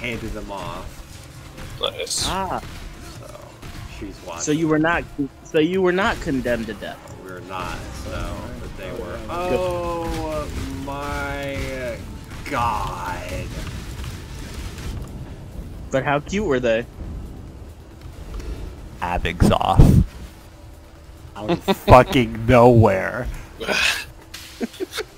handed them off. Nice. Ah, So she's watching. so you were not. So you were not condemned to death. We were not. So, but they were. Oh my god! But how cute were they? Abig's off. Out of fucking nowhere.